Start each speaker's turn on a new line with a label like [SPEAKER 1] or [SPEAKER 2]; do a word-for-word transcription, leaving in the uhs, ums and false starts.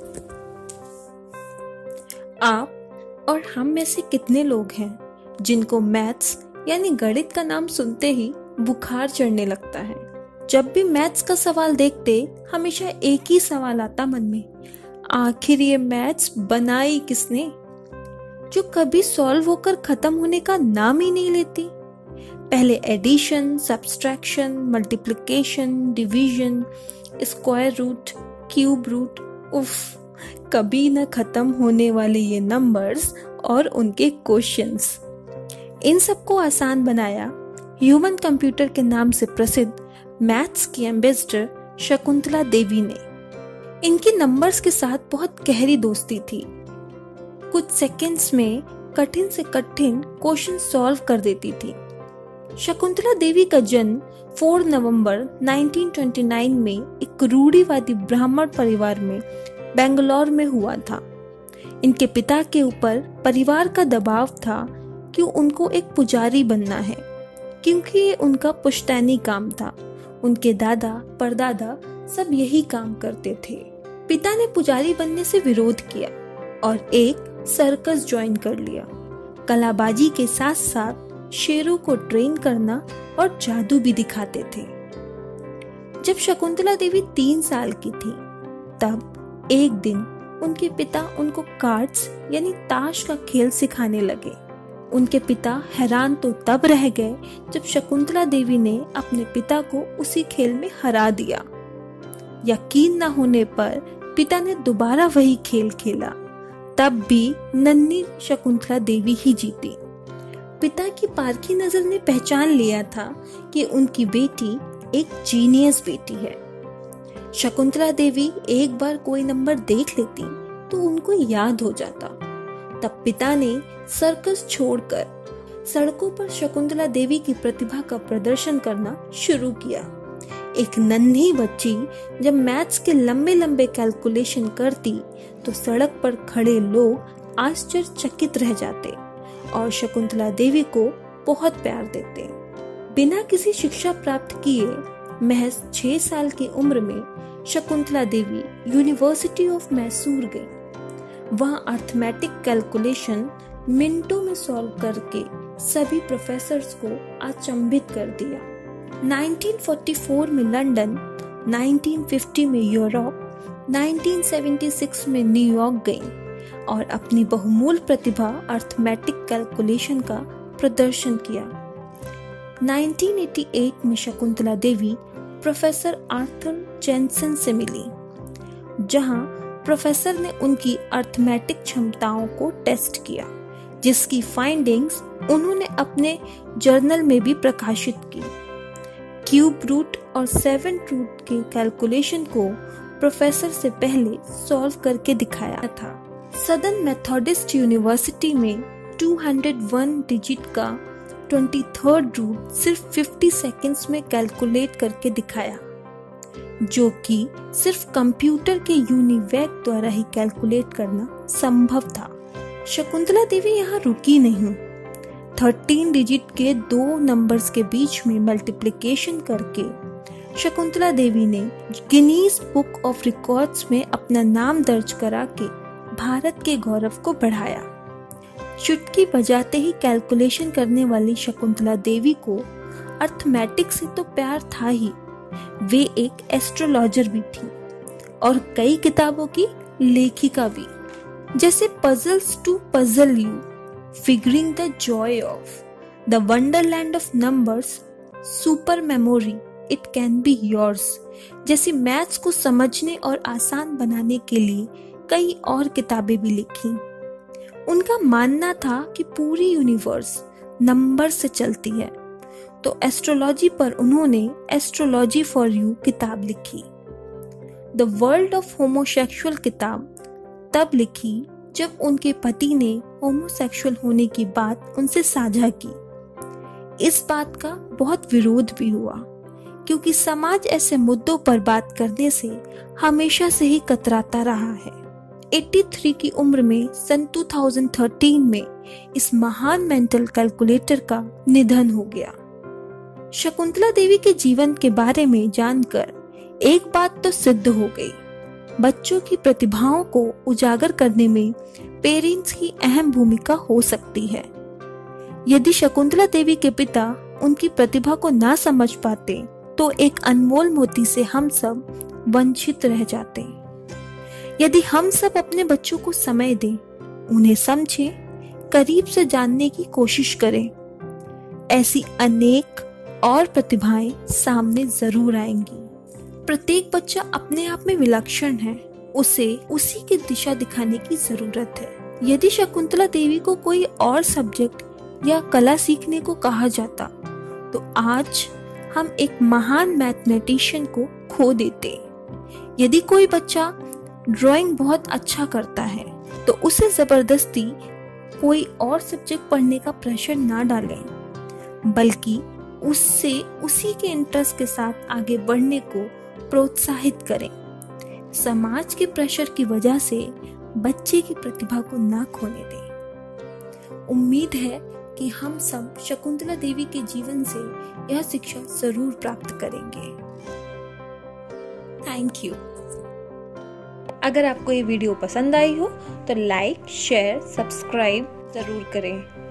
[SPEAKER 1] आप और हम में से कितने लोग हैं जिनको मैथ्स यानी गणित का नाम सुनते ही बुखार चढ़ने लगता है। जब भी मैथ्स का सवाल देखते हमेशा एक ही सवाल आता मन में, आखिर ये मैथ्स बनाई किसने, जो कभी सॉल्व होकर खत्म होने का नाम ही नहीं लेती। पहले addition, subtraction, multiplication, division, square root, cube root, उफ, कभी न खत्म होने वाले ये नंबर्स और उनके क्वेश्चंस। इन सबको आसान बनाया ह्यूमन कंप्यूटर के नाम से प्रसिद्ध मैथ्स की एम्बेसडर शकुंतला देवी ने। इनकी नंबर्स के साथ बहुत गहरी दोस्ती थी। कुछ सेकंड्स में कठिन से कठिन क्वेश्चन सॉल्व कर देती थी। शकुंतला देवी का जन्म चार नवंबर उन्नीस सौ उनतीस में एक रूढ़िवादी ब्राह्मण परिवार में बेंगलोर में हुआ था। इनके पिता के ऊपर परिवार का दबाव था कि उनको एक पुजारी बनना है, क्योंकि ये उनका पुश्तैनी काम था। उनके दादा परदादा सब यही काम करते थे। पिता ने पुजारी बनने से विरोध किया और एक सर्कस ज्वाइन कर लिया। कलाबाजी के साथ साथ शेरों को ट्रेन करना और जादू भी दिखाते थे। जब शकुंतला देवी तीन साल की थी तब एक दिन उनके पिता उनको कार्ड्स यानी ताश का खेल सिखाने लगे। उनके पिता हैरान तो तब रह गए जब शकुंतला देवी ने अपने पिता को उसी खेल में हरा दिया। यकीन न होने पर पिता ने दोबारा वही खेल खेला, तब भी नन्ही शकुंतला देवी ही जीती। पिता की पारखी नजर ने पहचान लिया था कि उनकी बेटी एक जीनियस बेटी है। शकुंतला देवी एक बार कोई नंबर देख लेती तो उनको याद हो जाता। तब पिता ने सर्कस छोड़कर सड़कों पर शकुंतला देवी की प्रतिभा का प्रदर्शन करना शुरू किया। एक नन्ही बच्ची जब मैथ्स के लंबे लंबे कैलकुलेशन करती तो सड़क पर खड़े लोग आश्चर्यचकित रह जाते और शकुंतला देवी को बहुत प्यार देते। बिना किसी शिक्षा प्राप्त किए महज छह साल की उम्र में शकुंतला देवी यूनिवर्सिटी ऑफ मैसूर गई। वहां अर्थमेटिक कैलकुलेशन मिनटों में सॉल्व करके सभी प्रोफेसर्स को अचंभित कर दिया। उन्नीस सौ चौवालीस में लंदन, उन्नीस सौ पचास में यूरोप, उन्नीस सौ छिहत्तर में न्यूयॉर्क गई और अपनी बहुमूल्य प्रतिभा अर्थमेटिक कैलकुलेशन का प्रदर्शन किया। उन्नीस सौ अट्ठासी में Shakuntala Devi professor Arthur Jensen से मिली, जहां प्रोफेसर ने उनकी अर्थमेटिक क्षमताओं को टेस्ट किया, जिसकी फाइंडिंग्स उन्होंने अपने जर्नल में भी प्रकाशित की। क्यूब रूट और सेवन रूट के कैलकुलेशन को प्रोफेसर से पहले सॉल्व करके दिखाया था। सदर्न मेथोडिस्ट यूनिवर्सिटी में दो सौ एक डिजिट का तेईसवां रूट सिर्फ पचास सेकंड्स में कैलकुलेट करके दिखाया, जो कि सिर्फ कंप्यूटर के यूनिवैक द्वारा ही कैलकुलेट करना संभव था। शकुंतला देवी यहाँ रुकी नहीं। तेरह डिजिट के दो नंबर्स के बीच में मल्टीप्लिकेशन करके शकुंतला देवी ने गिनीज बुक ऑफ रिकॉर्ड्स में अपना नाम दर्ज करा के भारत के गौरव को बढ़ाया। चुटकी बजाते ही कैलकुलेशन करने वाली शकुंतला देवी को अर्थमेटिक्स से तो प्यार था ही, वे एक एस्ट्रोलॉजर भी थी और कई किताबों की लेखिका भी, जैसे puzzles to puzzle you, figuring the joy of, the wonderland of numbers, super memory, it can be yours जैसी मैथ्स को समझने और आसान बनाने के लिए कई और किताबें भी लिखी। उनका मानना था कि पूरी यूनिवर्स नंबर से चलती है, तो एस्ट्रोलॉजी पर उन्होंने एस्ट्रोलॉजी फॉर यू किताब लिखी। द वर्ल्ड ऑफ होमोसेक्सुअल किताब तब लिखी जब उनके पति ने होमोसेक्सुअल होने की बात उनसे साझा की। इस बात का बहुत विरोध भी हुआ, क्योंकि समाज ऐसे मुद्दों पर बात करने से हमेशा से ही कतराता रहा है। तिरासी की उम्र में सन दो हज़ार तेरह में इस महान मेंटल कैलकुलेटर का निधन हो गया। शकुंतला देवी के जीवन के बारे में जानकर एक बात तो सिद्ध हो गई, बच्चों की प्रतिभाओं को उजागर करने में पेरेंट्स की अहम भूमिका हो सकती है। यदि शकुंतला देवी के पिता उनकी प्रतिभा को ना समझ पाते तो एक अनमोल मोती से हम सब वंचित रह जाते। यदि हम सब अपने बच्चों को समय दें, उन्हें समझें, करीब से जानने की कोशिश करें, ऐसी अनेक और प्रतिभाएं सामने जरूर आएंगी। प्रत्येक बच्चा अपने आप में विलक्षण है, उसे उसी की दिशा दिखाने की जरूरत है। यदि शकुंतला देवी को कोई और सब्जेक्ट या कला सीखने को कहा जाता तो आज हम एक महान मैथमेटिशियन को खो देते। यदि कोई बच्चा ड्राइंग बहुत अच्छा करता है तो उसे जबरदस्ती कोई और सब्जेक्ट पढ़ने का प्रेशर ना डालें, बल्कि उससे उसी के इंटरेस्ट के साथ आगे बढ़ने को प्रोत्साहित करें। समाज के प्रेशर की वजह से बच्चे की प्रतिभा को ना खोने दें। उम्मीद है कि हम सब शकुंतला देवी के जीवन से यह शिक्षा जरूर प्राप्त करेंगे। Thank you. अगर आपको ये वीडियो पसंद आई हो तो लाइक, शेयर, सब्सक्राइब जरूर करें।